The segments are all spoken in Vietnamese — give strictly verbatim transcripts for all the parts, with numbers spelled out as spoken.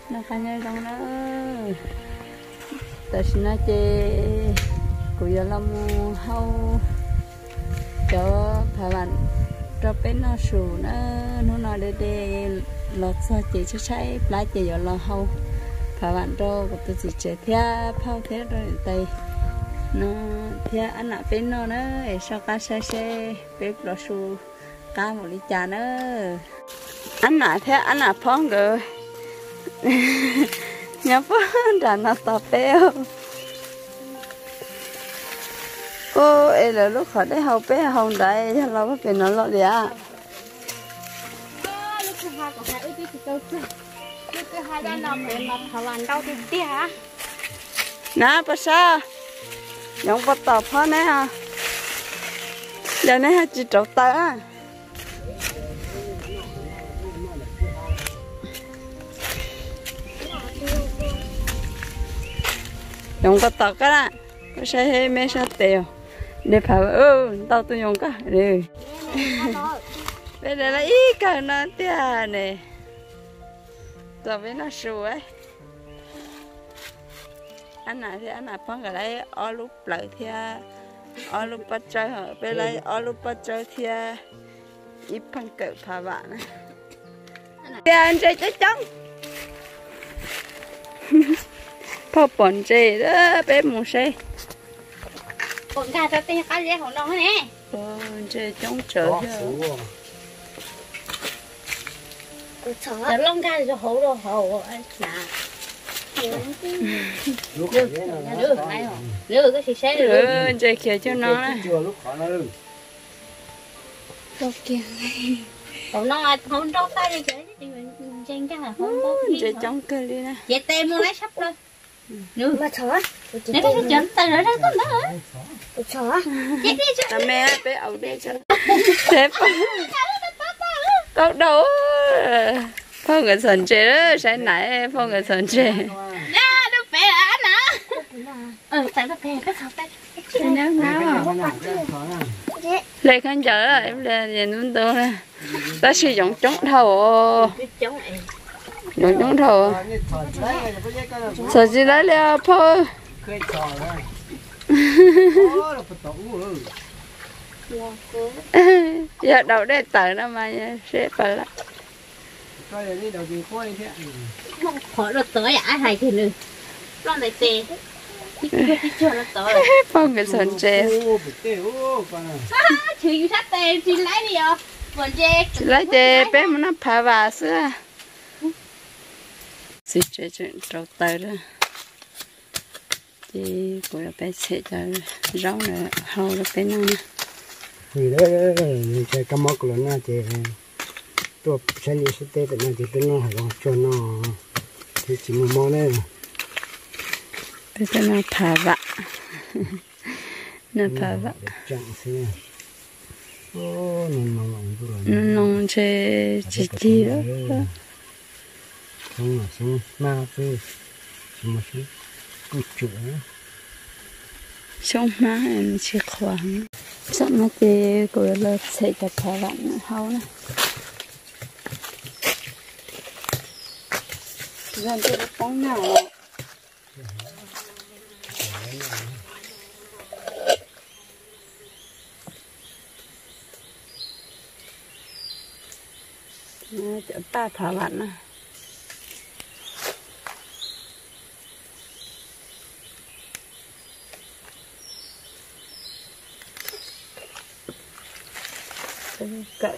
nó cá nhân trong đó tại sao nó chơi của giờ làm hao cho phải bạn cho bên nó sù nó nó nói để để lọt sao chỉ cho sai lá chỉ giờ là hao phải bạn cho của tôi chỉ chơi theo phao theo rồi tay nó theo anh nào bên nó nữa sao cá xe xe bên lọt sù cá một ly trà nữa anh nào theo anh nào phong rồi nhớ phong là nó tập béo cô ấy là lúc khỏi đấy hậu bé hậu đấy cho nó phải nó lọt đi à lúc thứ hai của hai ơi thì tôi lúc thứ hai đang nằm để mà thảo ăn đau thì tiếc hả nè bà sao giống bắt tập hết nè ha giờ này chỉ trâu tơ á giống bắt tập cái đó có xe hay mấy xe tèo để phải ừ tao tôi dùng cái đi bây giờ là ít cái nó tiền này tao với nó sù ấy anh nào thì anh nào phong cái đấy ở lúc lợi thì ở lúc bắt chơi hả bây giờ ở lúc bắt chơi thì ít phong cỡ phá bạn này anh chơi chơi trống phao bẩn chơi đó bé mù xe còn gà cho tên cá dễ hỏng đông nè chơi trống trở giờ lông gà thì hổ rồi hổ nè đưa cái gì xe ừ chơi kia cho nó ok còn nó không trâu tay đi chơi chứ mình chơi chắc là không có chơi trống cơ đi nè vậy tem mua lấy sắp thôi nữa mà thở nếu cái chuyện tay nữa đó có nữa thở chết đi chứ mẹ bé ẩu đi cho thế tao đâu phong cái sần chơi đó sẽ nãy phong cái sần chơi nè nó bé anh à ừ tại nó bé cái sao tay nếu nào lấy khăn chờ em lên nhìn muốn tôi nè ta sử dụng chống thầu dùng chống thầu sợ gì lấy leo thôi giờ đầu đây tờ nó mà sẽ phải là khỏi được tới ai hay thì nữa nó lại tê phong cái sần chè chị sát tê chị lấy đi à còn chè lấy chè bé mà nó phá vào xưa xịt chè chuyện trâu tơ đó thì của bé sẽ cho rau nữa hầu được cái nào nè vì đó chè cá móc lớn là chè tôi sẽ đi sẽ tê nó thì tôi nó hay còn cho nó thì chỉ một món đấy bây giờ nó phá vạ nó phá vạ nó nông chơi chỉ chi đó xong là xong ma phê xong mà xong cút chữa xong má em chỉ khoan xong mà thì cô là sẽ cho phá vạ hầu nè dần cho nó bóng nào chợ ba thả bạn nè cậy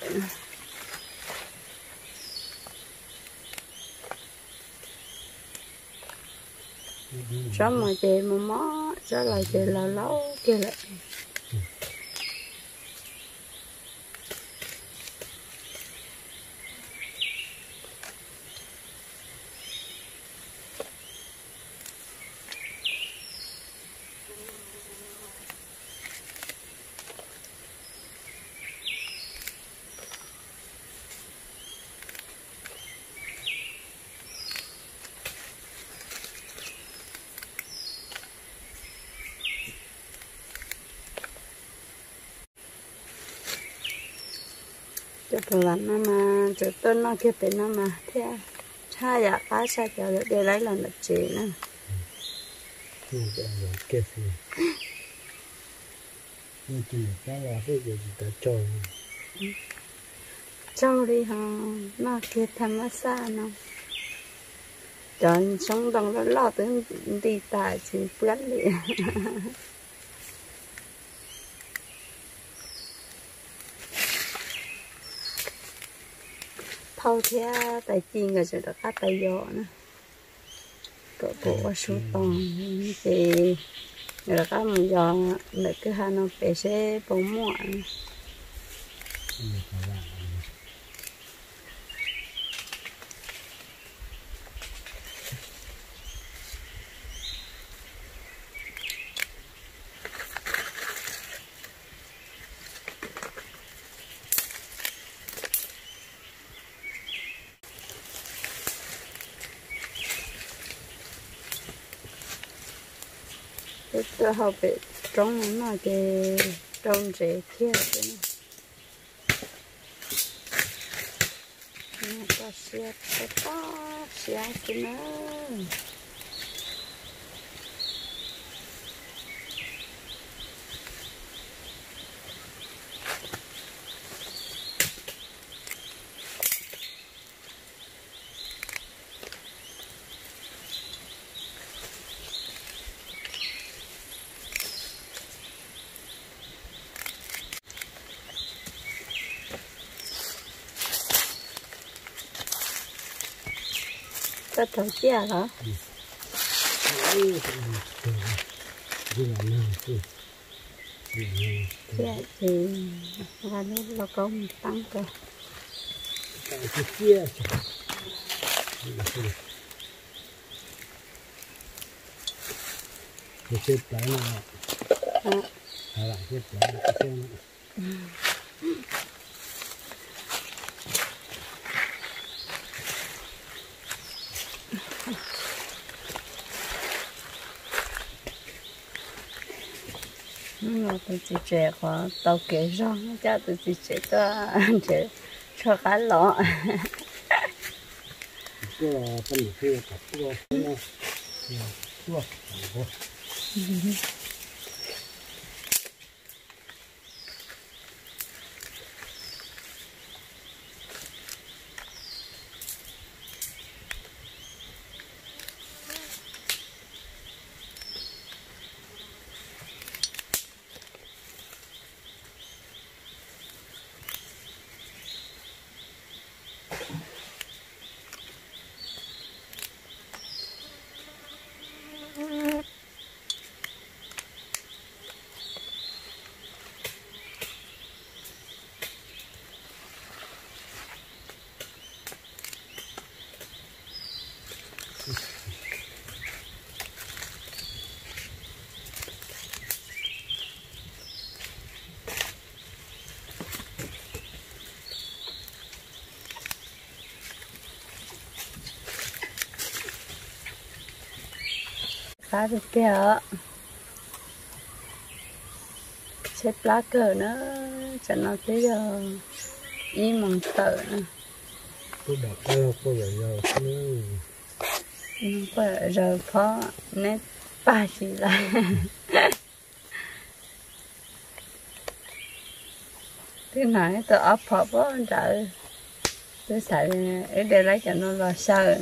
sao mà chị mà mó sao lại chị là lâu kia lại cho tôi làm nó mà cho tôi nó kia bên nó mà thế hai dạ cá sa cho để lấy lần được chị nè cái gì nhưng chỉ cái là cái gì ta cho cho đi ha mà kia tham mà xa nó chọn sống đồng đó lo tới đi tài chỉ gắn đi thâu theo tài chi người sẽ được các tay gió nữa cỡ bộ số tòn thì người ta các một giò để cái hà nó phải sẽ bóng muộn tôi học về trong nó cái trong rễ kia đấy nè có xe có to xe kia nữa có thầu chia hả? Chia thì là nó là công tăng cơ. Cái chia cái xếp lại nó hay là xếp lại cái xếp nó tôi chỉ trẻ quá tao kể rong cha tôi chỉ trẻ to trẻ cho cá lọ cái là phân chia cả cái nó chua cá được kìa xếp lá cờ nữa cho nó tới giờ ý mong tờ nữa tôi đọc tôi tôi giờ giờ nữa bây giờ có nét ba gì lại cái này tôi ấp hợp quá trời tôi xài ở đây lấy cho nó lo sơ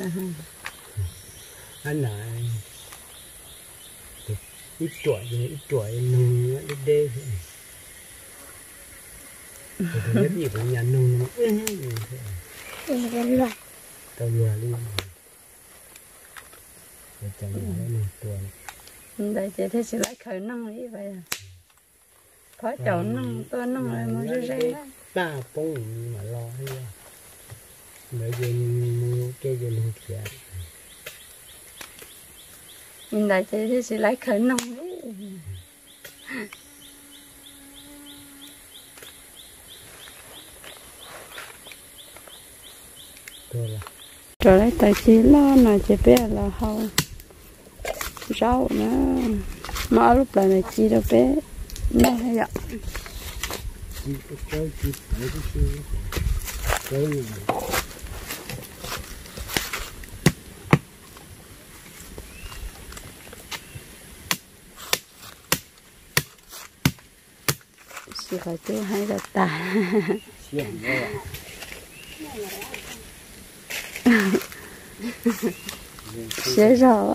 anh này ít tuổi rồi ít tuổi nung nó đê tôi thấy nhất gì của nhà nung nó loài tao vừa luôn để chẳng phải nung tuổi đây chị thấy chị lấy khởi nung như vậy à có chậu nung tôi nung lại mà rơi rơi ba bông mà lo hết mấy dân cái dân hụt kia nhìn lại chị thấy chị lấy khởi nung đấy rồi lấy tài chi lo này chị biết là hầu rau nữa mà lúc này này chi đâu bé nó hay vậy chỉ có chú hay là tả sẽ rõ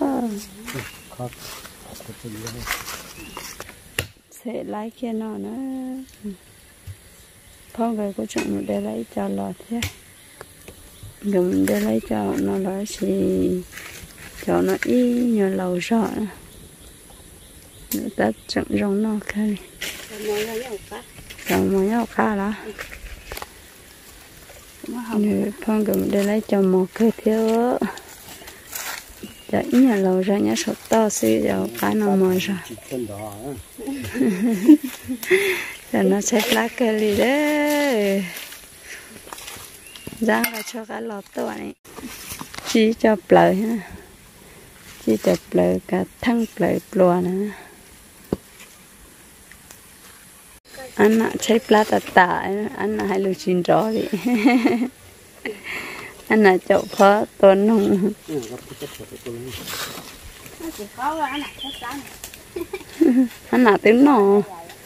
sẽ lấy kia nó nữa phong về của chúng để lấy cho lọt thế dùng để lấy cho nó là gì cho nó y nhiều lâu rõ ta chẳng giống nó khai chẳng mới nhau khai đó như phong dùng để lấy cho một cái thiếu cho ít nhiều lâu ra nhá số to xí cho cái nó mồi rồi rồi nó sẽ lá cái gì đấy ra là cho cái lọt to này chỉ cho plei ha chỉ cho plei cả thăng plei plua nữa anh nãy chơi plata tả anh nãy hay lưu chín rõ đi anh nãy chậu phở tuần không anh nãy tiếng nọ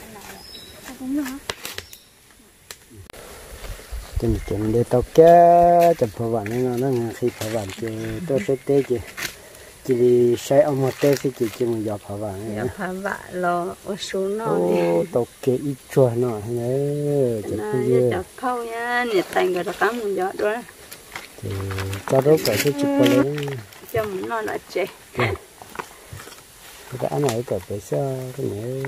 chừng chừng để tao kéo chụp phở vàng nó nó khi phở vàng thì tôi sẽ té chị chỉ đi xây ông một té thì chỉ chỉ một giọt phở vàng giọt phở vàng lo ở xuống nó ô tao kéo ít chua nó này chụp cái gì chụp khâu nha nhiệt thành rồi cắm một giọt đó thì cho đó phải chụp vào lên cho muốn nó là trẻ cái anh này phải phải sao cái này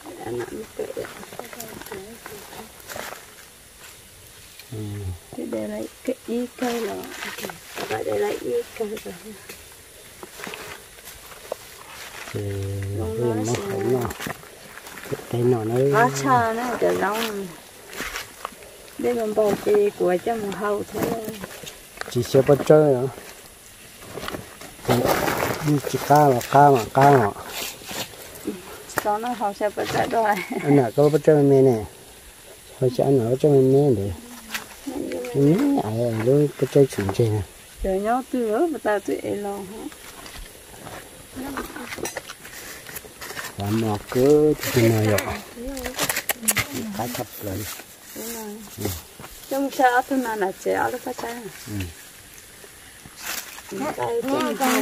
cái để lấy cái y cây là các bạn để lấy y cây rồi thì nó nó không nó cái nó nó nó cha nó để long để mình bảo cái của cho một hậu thế chỉ sẽ bắt chơi nữa đi chỉ cá mà cá mà cá mà sau nó hậu sẽ bắt chơi rồi anh nào có bắt chơi mẹ này hồi chứ anh ở trong mẹ để mẹ ai rồi bắt chơi chuyện gì nè rồi nhớ từ đó mà ta tụi em lo hả làm mò cứ thì nào rồi cá thập rồi trong xe tôi nào là chế ở đó phải chơi đây trong đây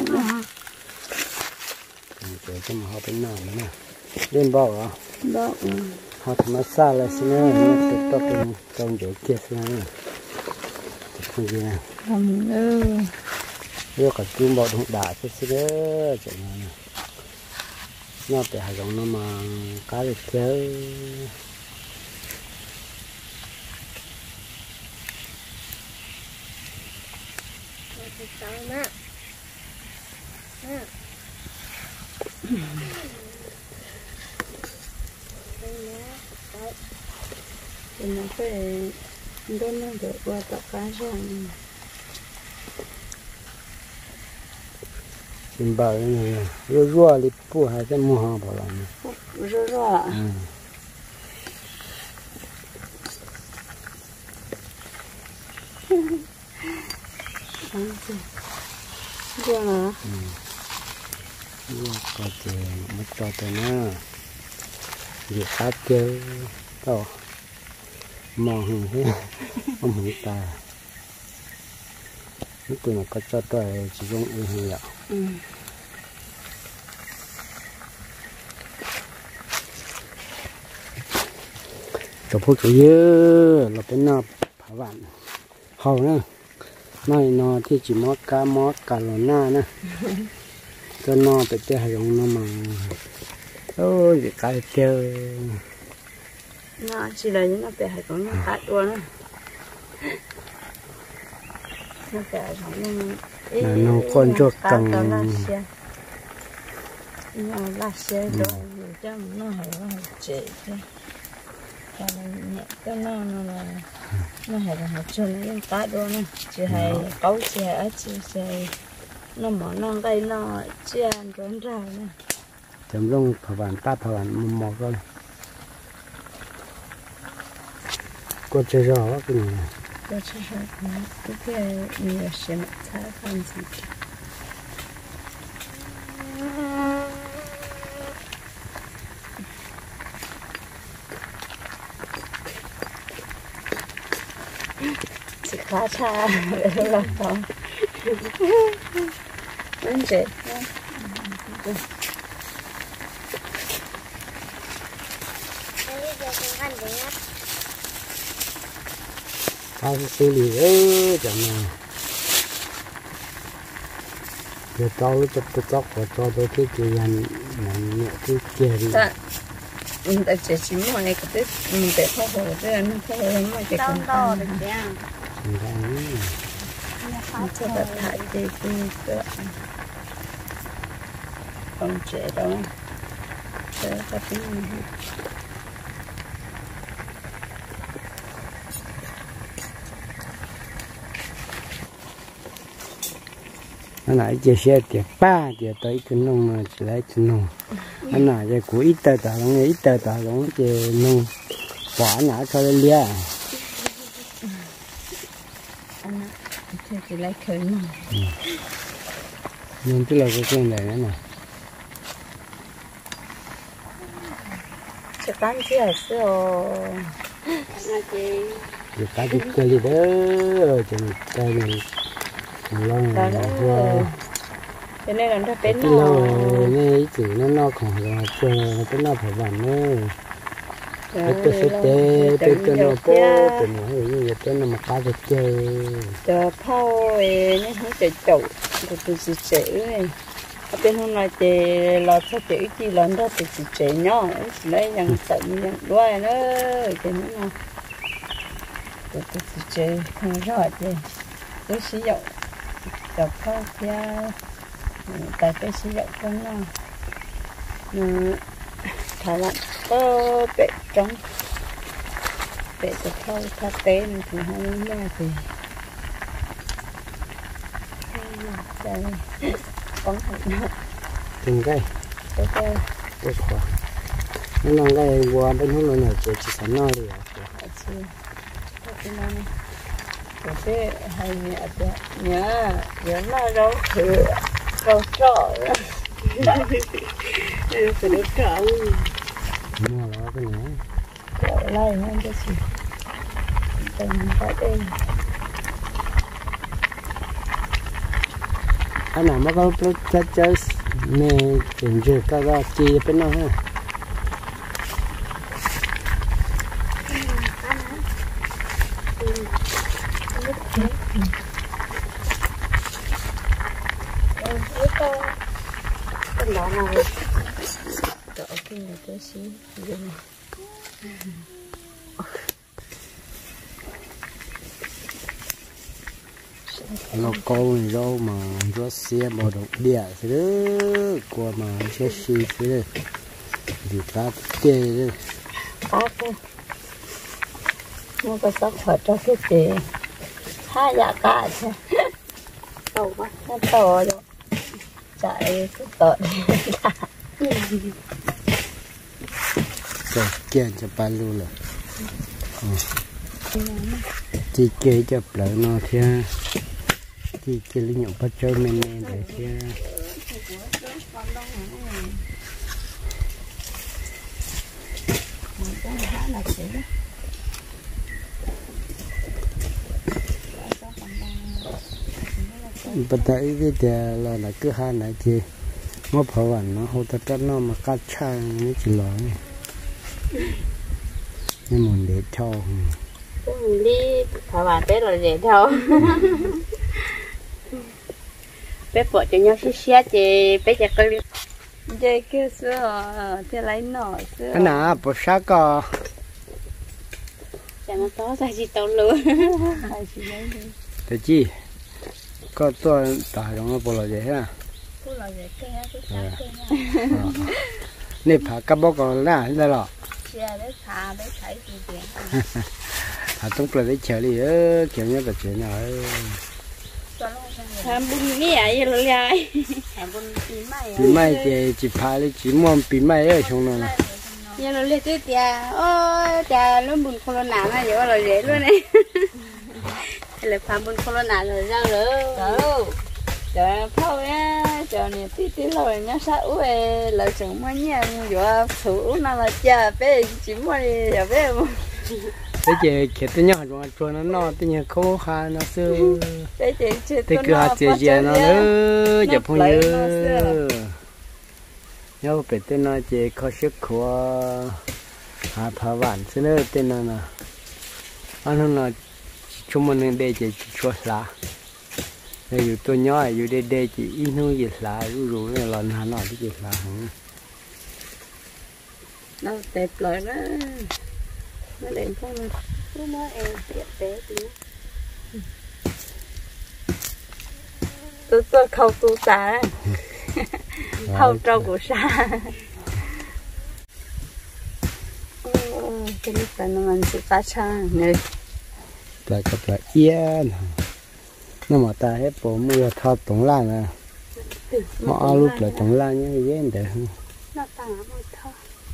chế cho mà họ bên nào nữa nè lên bao à bao họ thầm xa là xin nữa nó tự tập trong trong chỗ kia xin nữa không gì nè không ư nếu cả chim bò đụng đá chứ xin nữa chuyện này nó phải hay giống nó mà cá được chơi thì nó phải đun nó được qua tập cá rồi chim bò này rùa rùa điปูhay cái mua hàng bảo làm rùa rùa rùa hả rùa có tiền mất cho tiền nữa việc cá chơi đâu mò hình thế không hiểu ta lúc tuổi này có cho tôi chỉ dùng uy hình ạ cái phút cái dưa là cái nọ phá vạn hầu nữa nói nó thì chỉ mót cá mót cá lò na nữa cho nó phải chơi dùng nó mà ôi cái cá chơi nó chỉ là những nó phải hay có nó cá đua nữa nó phải giống như nó con chuột cần nó là xe rồi cho nó hay nó hay chế thôi cho nó nhẹ cho nó nó là nó hay là hay cho nó cá đua nữa chỉ hay câu chỉ hay chỉ hay nó mỏ nó đây nó chỉ ăn rốn rau nữa chấm lông phở vạn ta phở vạn mò mò coi có chơi rõ cái này có chơi rõ cái cái nhiều xe mà thay phân gì phá xa là không nên dễ tao xử lý ơ chẳng nào giờ tao lúc tập tập tóc và cho tôi cái kia anh nằm nhẹ cái kia đi mình đã chỉ chỉ mua này cái mình để không hồ thế nó không hồ mà chỉ cần to được chưa mình cho đặt thải thì cái cái không chế đâu chế cái gì anh nói chia sẻ thì ba thì tới cái nông mà chỉ lấy cái nông anh nói cái của ít tờ tờ lông ít tờ tờ lông thì nông bỏ nhả cho lên lia anh nói chỉ lấy khởi nông nhưng tức là cái con này nữa này chỉ bán gì ở xưa nói gì thì cá thì chơi gì đó chỉ chơi này lâu rồi cho nên là nó đến nó lâu này chỉ nó nó còn là chơi cái nó phải làm nữa cái cái cái cái cái cái nó bố cái nó như vậy cái nó mà cá được chơi cho phao ấy nó không chơi chậu thì tôi chỉ chơi này ở bên hôm nay thì là sao chơi chỉ lần đó thì chỉ chơi nhỏ lấy những tận những đuôi nữa thì nó tôi chỉ chơi không rõ gì tôi sử dụng chậu phao theo tại tôi sử dụng con nào thả lặn có bể trống bể chậu phao thả tên thì không ra thì đây con thằng từng cái cái cái cái quả nó làm cái qua bên hôm nay chỉ chỉ sẵn nó đi à cái hay nhẹ nhớ nhớ là rau thừa rau trọ phải đốt trọ mua đó cái này trọ lại hơn cái gì tình phải đây anh nào mà có cái cái mẹ tìm được cái cái chi bên nó ha cái đó này trọ cái này cái gì vậy nó câu này đâu mà nó xe bỏ độc địa thế đó qua mà xe xì thế đó thì cá tê đó cá cái nó có sắp thật cho cái gì hai dạ cá chứ tàu quá nó to rồi chạy cứ tợn rồi kia cho ba luôn rồi chị kê cho lợn nó kia chị kê lấy nhộng bắt chơi men men để kia bắt thấy cái kia là là cứ hai này thì nó phở vằn nó hô tất cả nó mà cắt chang nó chỉ lỏng nhưng muốn để cho đi thả bạn bé rồi dễ thôi bé bỏ cho nhau xí xí chị bé chặt cái dây kia xưa thì lấy nỏ xưa anh nào bỏ sát co chả nó to ra gì tao luôn thế chi có tôi tải trong nó bỏ là dễ ha nè phá các bó còn là đây là à tung lại để chờ đi ơ kiểu như là chuyện nào làm bún mì ấy rồi lại làm bún mì mày mì mày thì chỉ phá đi chỉ mua mì mày ở trong này giờ nó lấy cái tia ôi tia nó bún corona này giờ là dễ luôn này hay là phá bún corona rồi ra nữa chờ phao á chờ này tí tí rồi nhá sao về là chúng mà nhà vừa thủ nó là cha bé chỉ mua đi giờ bé thế chị khi tới nhỏ rồi cho nó no tới nhà khô kha nó xưa thế chị chị thế cứ hạt chị chị nó nữa chụp phong nhớ nhớ phải tên nó chị có sức của hạt phá vạn xưa nữa tên nó nè anh nó chúng mình đây chị chua lá đây tôi nhỏอยู่đây đây chị ít nuôi gì lá rú rú này lần hà nội cái gì lá nó đẹp lời đó nó đẹp không nó cứ mới em đẹp đẹp đi tôi tôi khâu tu xả khâu trâu của xa cái lúc đó nó mình sẽ phá sang này lại gặp lại yên nó mà ta hết bộ mưa thọ tổng lan à mà lúc lại tổng lan như vậy để không nó tăng một thôi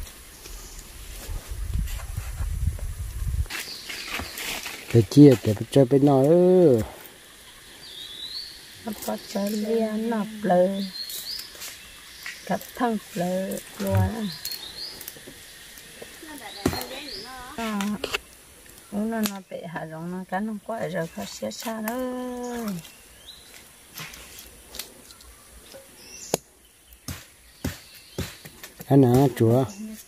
để chia để chơi bên nó ư nó có chơi liên nạp lời cặp thăng lời luôn à nó nó bị hạ rộng nó cá nó quá rồi khó xé xa đó anh à chúa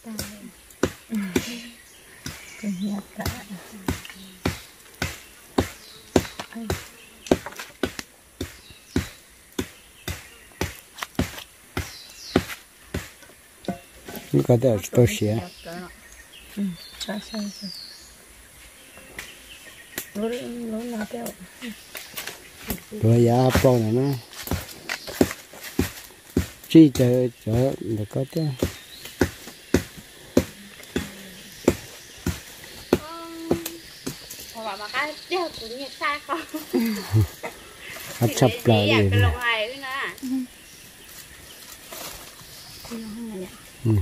nó có thể tôi xé ừ sao sao sao lúc lúc nào theo rồi giá bao này nó chỉ chờ chờ để có chứ họ mà cái đeo cũng như sai không nó chập lại cái gì lồng này nữa nè ừ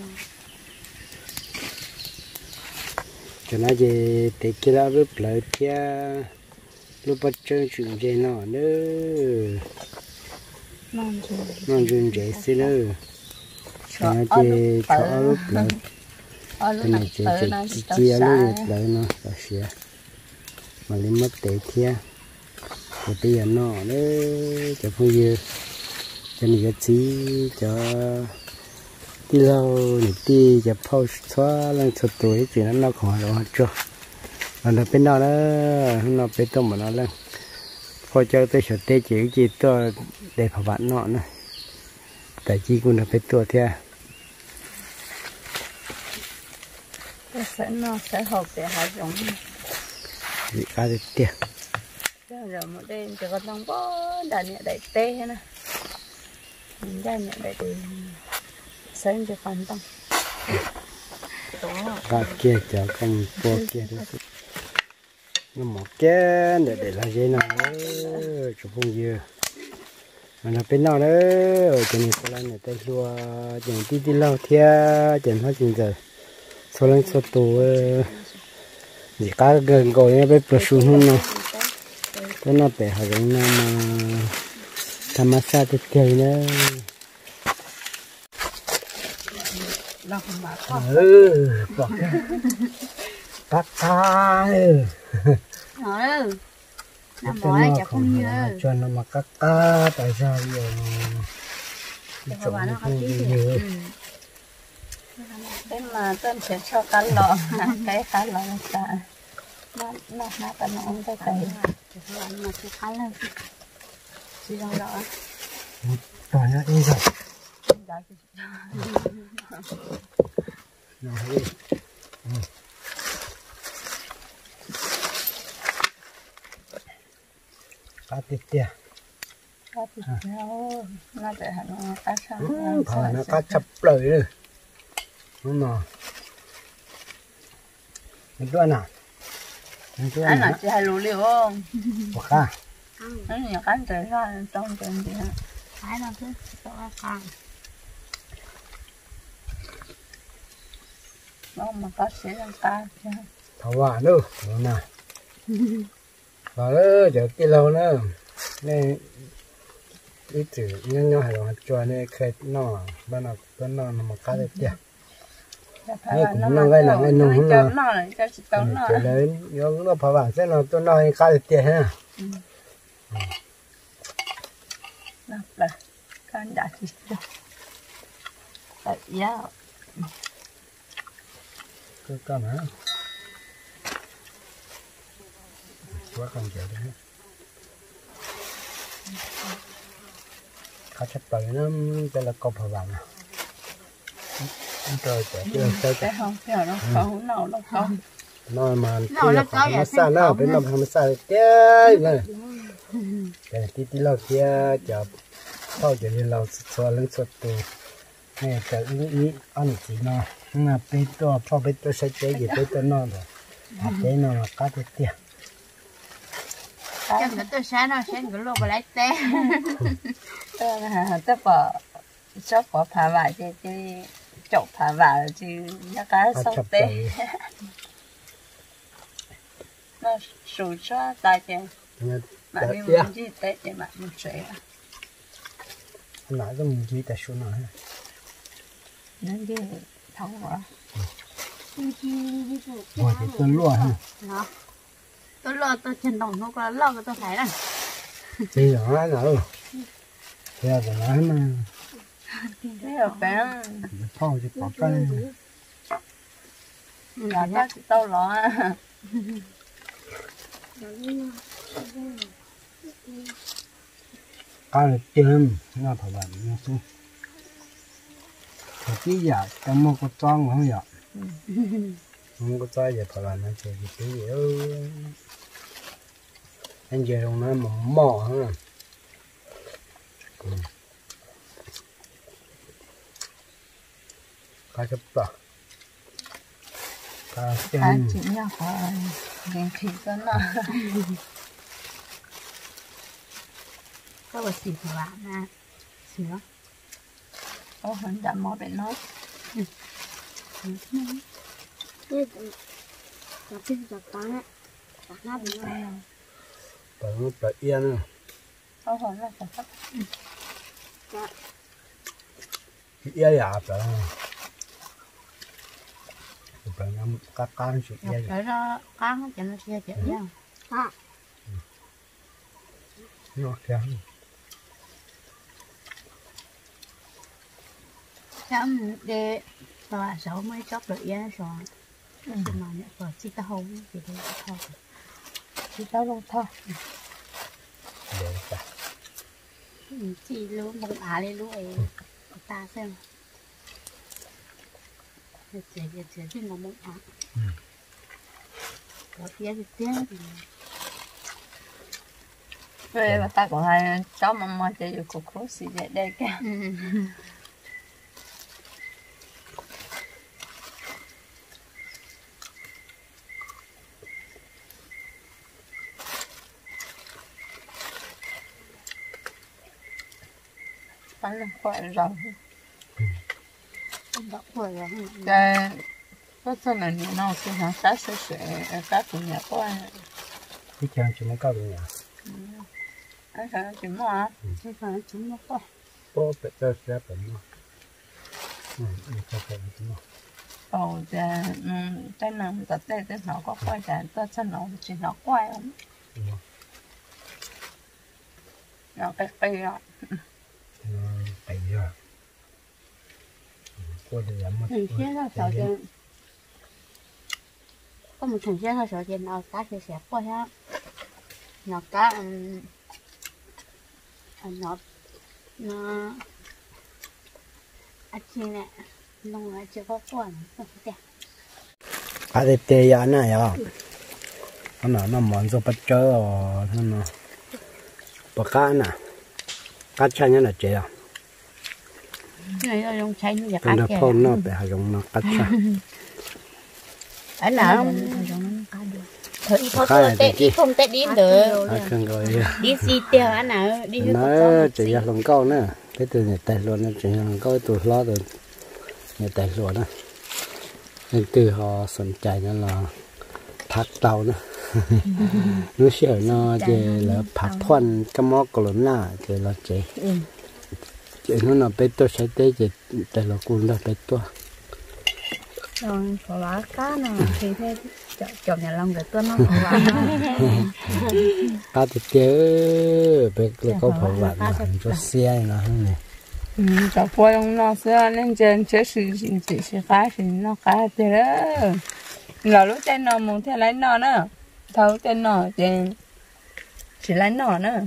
cho nó gì để kia là lúc lại kia lúc bắt chân chuyện gì nó nữa non gì non chuyện gì xí nữa cho nó gì cho lúc lại cái này chỉ chỉ chia lúc lại nó là xía mà lên mất để kia rồi bây giờ nó nữa cho phong dư cho này cái gì cho đi lâu này đi cho phao xóa lên sụt tuổi chuyện nó nó khỏi rồi chưa mà nó bên đó đó nó bên trong mà nó lên phao chơi tới sụt tê chỉ chỉ tôi để phá vạn nọ nữa tại chỉ cũng là bênตัวtheo sẽ nó sẽ học để hạ rộng bị cá được tiền rồi một đêm chỉ có đông bó đàn nhẹ đầy tê nè mình ra nhẹ đầy thì sáng cho phần tăng cá kia cho con bò kia đó nó một cái để để là gì nào chụp phong dừa mà nó bên nào đó cho nên có lần này tay lúa chẳng tí tí lâu theo chẳng hết chuyện rồi số lần số tù gì cá gần gọi nó bé bớt xuống không nào cái nó bé họ giống nó mà tham massage thì chơi nữa ừ bỏ cắt ta ừ ừ nó mỏi chả không như cho nó mà cắt ta tại sao giờ chỗ nó không chứ cái mà tên sẽ cho cá lọ cái cá lọ là nó nó nó cái nó cái cái mà cái khá là chỉ trong đó tỏi nó đi rồi nó đi cá tít tia cá tít theo nó để nó cá sao thằng nó cá chập lời nữa đúng rồi mình đưa nào mình đưa anh là nào chỉ hay lù liu không bỏ ra nó nhiều cá trời ra trong trên gì hả phải đâu chứ cho con nó mà cá sẽ ra cá chứ thảo quả nữa nào vào nữa giờ cái lâu nữa này ít chữ nhân nhau hay là cho nên khai nó bên nào bên nào mà cá được chưa นี่cũng nó cái là cái nung nó nó này cho chị tao nó trở lên nó nó phải bảo sẽ là tôi nói cái tiền ha nó là con đã chỉ tại giá cái con hả quá con chờ đấy cá chép bầy nó đây là cọp phải bảo nè trời trời trời trời cái không cái nó không nào nó không nói mà khi là khoảng nó xa nó bên năm nó xa thế này cái tí tí lâu kia chợ sau giờ thì lâu xóa lên xóa tù này chợ ý ý ăn gì nó mà bên to phao bên to sẽ chế gì bên to nó rồi à chế nó là cá chết tiệt cho người tôi sáng nó sáng cái lô bà lấy té tôi bỏ cho bỏ phá vải thì thì chậu phá vải thì nó cá sông tê nó sụt cho tay chè mà mình muốn gì tê thì mà mình sẽ nãy giờ mình chỉ tại số nào nên đi thông rồi rồi thì tôi lúa ha tôi lo tôi chân đồng nó có lo tôi thấy này thì đó nữa theo rồi nói mà thế là bé thôi chỉ có cái là nó tao lo cái là tiền nó phải làm nó xuống thì cái giờ trong một cái trang không vậy không có trang gì phải làm nó chỉ cái gì đó anh giờ nó mà mỏ ha cá chép bò cá chân chỉ nhau có những thịt đó nó có một xịt vào nè xíu ô hình đã mò bên nó đây là cái giọt tán á tán nó bị nó bờ nó bờ yên ô hình là phải phát yên à bờ bờ nó cá cá nó chịu yên cái đó cá nó cho nó chia chợ nhau à nó khéo chấm để và sáu mấy chốc được yên rồi nhưng mà nhẹ vào chỉ tao không thì đấy thôi chỉ tao luôn thôi để ta chỉ luôn bông á lên luôn ấy ta xem để chế để chế thì nó bông á có tiếng thì tiếng về mà ta có hai cháu mà mà chơi được cuộc khó gì để đây cả bánh là khỏe rồi đọc rồi rồi cái có sao là nhiều nào thì nó cá sữa sữa cá cũng nhẹ quá cái chân chúng nó cao được nhỉ anh thấy chỉ mua thế phải chúng nó quá bố bị tơ sẽ bệnh mà ừ đi cho bệnh mà ồ dạ cái nào ta tê cái nó có quay cả ta chân nó chỉ nó quay không nó cái cây đó tại giờ cô đi làm thằng xe nó sợ cho có một thằng xe nó sợ cho nó cá sẽ xẹp quá ha nó cá nó nó ăn chi nè nông là chưa có quan không đẹp à để tê ya này à nó nó mòn cho bắt chớ nó nó bắt cá nè cá chanh nó là chế à này là dùng chanh như cá chanh nó nó phải dùng nó cá chanh ở nào dùng cá được thôi thôi thôi tết đi không tết đi được không rồi đi xì tiêu anh nào đi nó chỉ là lòng câu nữa cái từ này tay luôn nó chỉ là lòng câu từ lo từ này tay luôn đó nên từ họ sẵn chạy nó là thắt tàu nữa nó sợ nó chỉ là phát phân cái món corona chỉ là chỉ chỉ nó là bé tôi sẽ tới chỉ tại là cũng là bé tôi rồi có lá cá nào thì thế chọn nhà lòng để tôi nó có lá cá thì chơi bây giờ có phở vạn cho xe nó này ừ cho phơi trong nó sẽ nên trên chế sự gì chỉ sẽ cá thì nó cá thì đó là lúc trên nó muốn theo lấy nó nữa thâu trên nó trên chỉ lấy nó nữa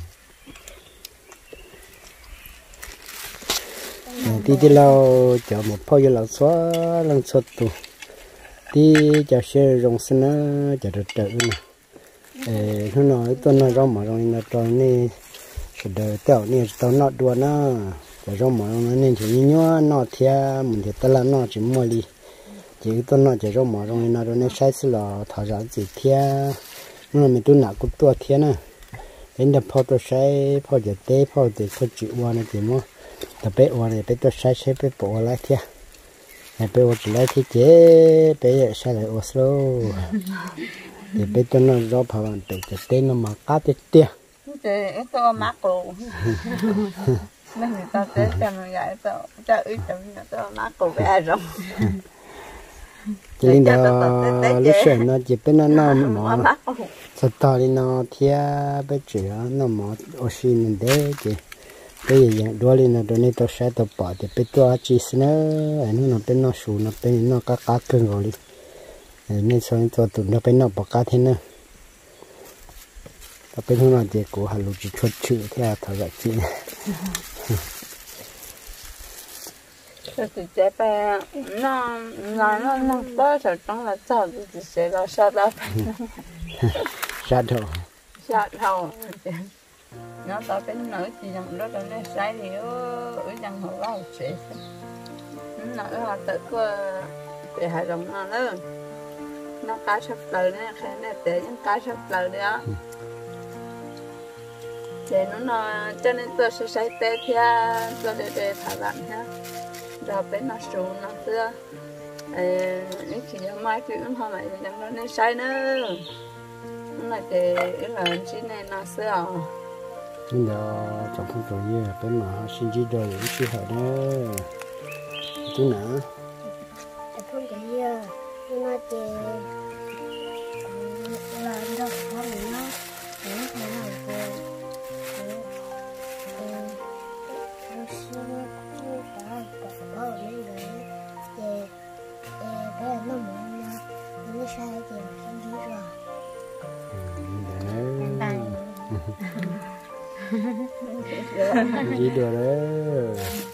tí tí lâu cho một phao cho lâu xóa lần xóa tụ tí cho xe rong xin nó cho được tự nè nó nói tôi nói rong mà rong nó tròn này sẽ đợi tao này tao nọ đua nó cho rong mà rong nó nên chỉ nhớ nọ thia mình thì tao là nọ chỉ mua đi chỉ tôi nọ cho rong mà rong nó rồi nên sai sự là thảo ra gì thia nó mình tôi nãy cũng tua thia nè đến đợt phao tôi sai phao giờ té phao thì có chịu qua này thì mua tập bé qua này bé tôi sai sai bé bỏ lại thia này bé bỏ lại thì chế bé sai lại Oslo thì bé tôi nó rõ phao bằng tự cho tên nó mà cá tết tia thì tôi mắc luôn mấy người ta tới cho mình vậy tôi cho ít cho mình tôi mắc luôn bé rồi chỉ đó lúc xưa nó chỉ bên nó nó mà sau đó thì nó thia bé chỉ nó mà ở xin mình đấy chị bây giờ dạng đua lên là đua này tôi sẽ tôi bỏ thì bên tôi chỉ xin nó anh nó bên nó sù nó bên nó cá cá cưng rồi đi nên sau tôi tụi nó bên nó bỏ cá thế nữa tôi bên nó chỉ của hà lục chỉ chốt chữ theo thằng vậy chị cái gì chế bé nó nó nó nó tới rồi trong là sao thì sẽ là sao đó sát đầu sao đâu nó tao bên nữ chỉ rằng đó là nó sai thì ở trong hồ lao sẽ nó là tự có để hài lòng nó nữa nó cá sắp tới này cái này để những cá sắp tới đó để nó nó cho nên tôi sẽ sai tê theo tôi để để thả bạn ha rồi bên nó xuống nó xưa những chỉ là mai cứ hôm nay chẳng nó nên sai nữa nó là để là chỉ nên nó xưa nhưng đó trong phong trào như bên mà xin chỉ đồ những sự hợp đó chú nã phong trào như nó chỉ là đâu có mình nó nó thế nào rồi nó xưa nó đã có bao nhiêu người để để bé nó muốn nó sai thì xin chỉ rồi chỉ đồ đó